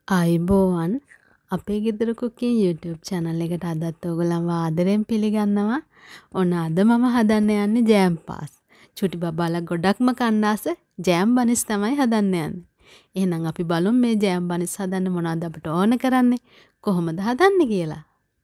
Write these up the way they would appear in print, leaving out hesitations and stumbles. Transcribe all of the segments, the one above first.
ආයුබෝවන් අපේ ගෙදර කුකින් YouTube channel එකට අදත් ඔයගොල්ලන්ව ආදරෙන් පිළිගන්නවා. ඔන්න අද මම හදන්න යන්නේ ජෑම් පාස්. චුටි බබාලා ගොඩක්ම කණ්ඩාස ජෑම් බනිස් තමයි හදන්න යන්නේ. එහෙනම් අපි බලමු මේ ජෑම් බනිස් හදන්න මොනවද අපිට ඕන කරන්නේ, කොහොමද හදන්නේ කියලා.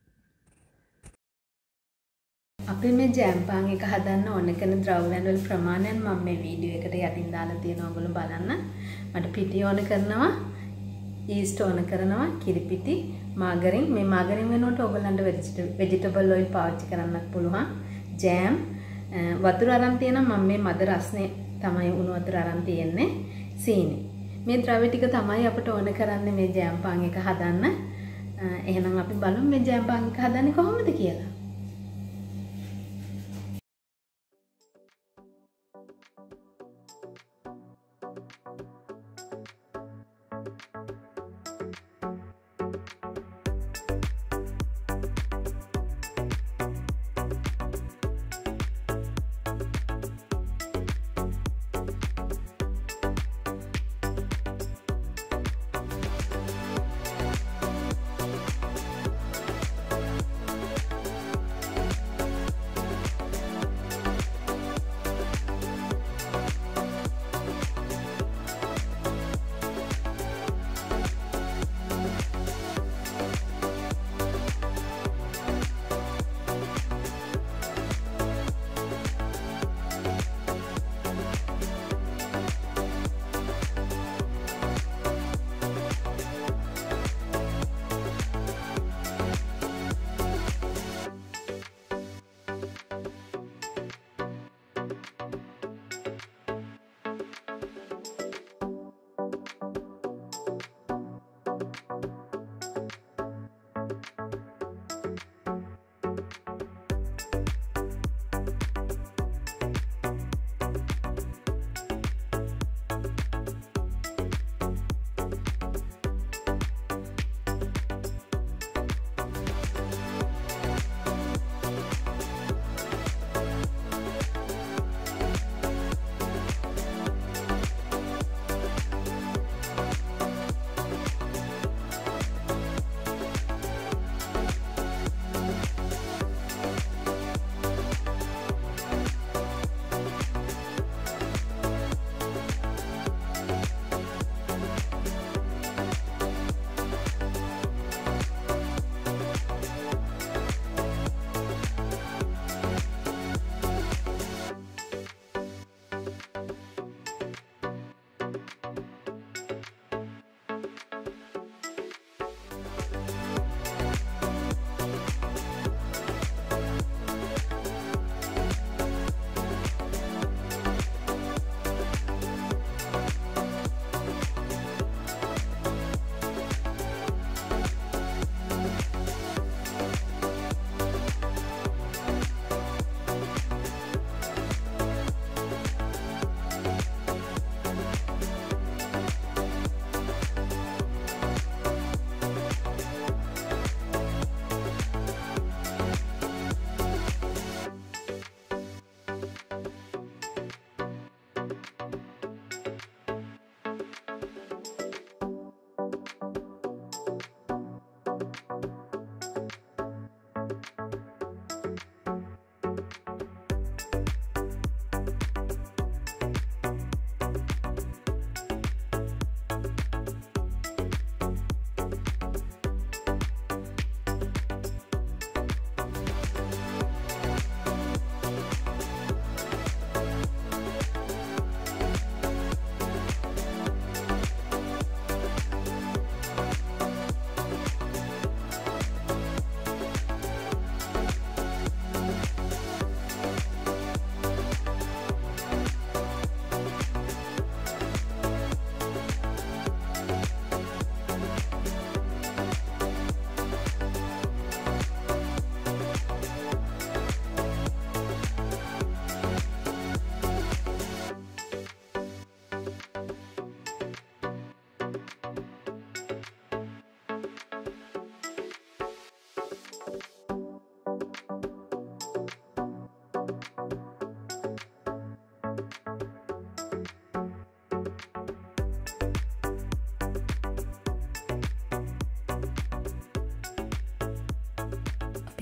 අපි මේ ජෑම් පාන් එක හදන්න ඕන කරන ද්‍රව්‍යයන් වල ප්‍රමාණයන් මම මේ වීඩියෝ එකට යටින් දාලා තියෙනවා ඔයගොල්ලෝ බලන්න. මට පිටි ඕන කරනවා, yeast ඕන කරනවා, කිරිපිටි, මාගරින්. මේ මාගරින් වෙනුවට ඔයගොල්ලන්ට vegetable oil පාවිච්චි කරන්නත් පුළුවන්. ජෑම්, වතුර අරන් තියෙනවා. මම මේ මද රස්නේ තමයි උණු වතුර අරන් තියෙන්නේ. සීනි. මේ ද්‍රව්‍ය ටික තමයි අපිට ඕන කරන්නේ මේ ජෑම් පාන් එක හදන්න. එහෙනම් අපි බලමු මේ ජෑම් පාන් එක හදන්නේ කොහොමද කියලා.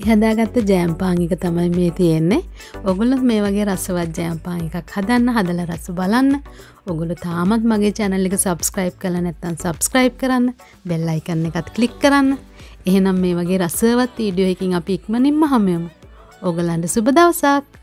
හදාගත්ත ජෑම් පාන් එක තමයි මේ තියෙන්නේ. ඔයගොල්ලෝ මේ වගේ රසවත් ජෑම් පාන් එකක් හදන්න හදලා රස බලන්න. ඔයගොල්ලෝ තාමත් මගේ channel එක subscribe කරලා නැත්නම් subscribe කරන්න. bell icon එකත් click කරන්න. එහෙනම් මේ වගේ රසවත් වීඩියෝ එකකින් අපි ඉක්මනින්ම හමු වෙමු. ඔයගලන්ට සුබ දවසක්.